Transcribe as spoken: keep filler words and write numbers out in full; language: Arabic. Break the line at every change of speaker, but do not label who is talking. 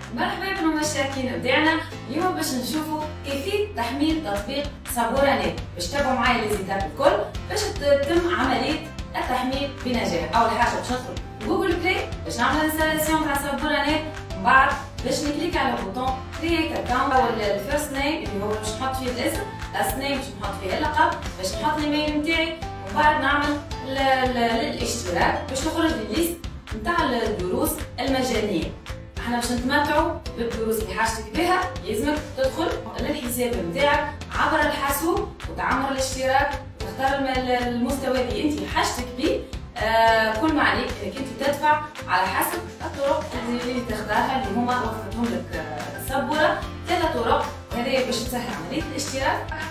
مرحبا بكم المشتركين بتاعنا. اليوم باش نشوفوا كيفية تحميل تطبيق سبورة نت. باش تتابعوا معايا ليزيتاب الكل باش تتم عملية التحميل بنجاح. أول حاجة باش ندخل جوجل بلاي باش نعمل انستالاسيون تاع سبورة نت، ومن بعد باش نكليك على بوطون كرييت اكونت أو الفيرست نيم اللي هو باش نحط فيه الاسم، لاست نيم باش نحط فيه اللقب، باش نحط الايميل نتاعي، ومن بعد نعمل الاشتراك باش تخرج لي ليست نتاع الدروس المجانية. احنا باش نتمتعوا بالدروس اللي حاجتك بها لازمك تدخل للحساب نتاعك عبر الحاسوب وتعمر الاشتراك وتختار المستوى اللي انت حاجتك به. آه كل ما عليك انك انت تدفع على حسب الطرق اللي تختارها اللي هما وفرتهم لك. آه سبورة ثلاث طرق، وهذه باش تسهل عملية الاشتراك.